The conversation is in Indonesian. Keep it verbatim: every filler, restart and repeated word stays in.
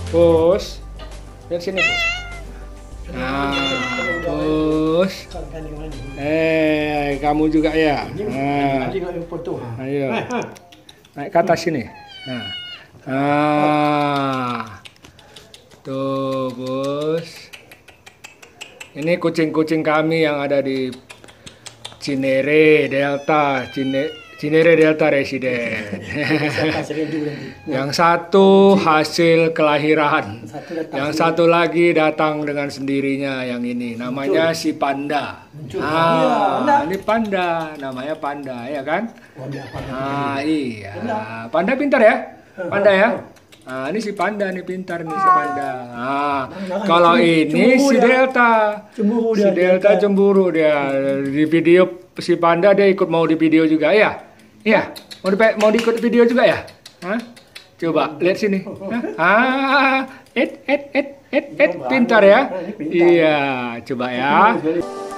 Bos. Lihat sini, Bos. Nah, Bos. Eh, kamu juga ya. Nah. Ayo. Naik ke atas sini. Nah. Ah. Tuh, Bos. Ini kucing-kucing kami yang ada di Cinere Delta, Cine, Cinere Delta Residen. Yang satu hasil kelahiran, yang satu lagi datang dengan sendirinya. Yang ini namanya si Panda. Ah, ini Panda, namanya Panda, ya kan? Ah, iya. Panda pintar ya, Panda ya. Nah, ini si Panda nih pintar nih si Panda. Nah, kalau ini si Delta, si Delta cemburu dia. Di video si Panda dia ikut mau di video juga ya? Iya, mau di mau diikut video juga ya? Hah? Coba lihat sini. Ah, et et et et et pintar ya? Iya, coba ya.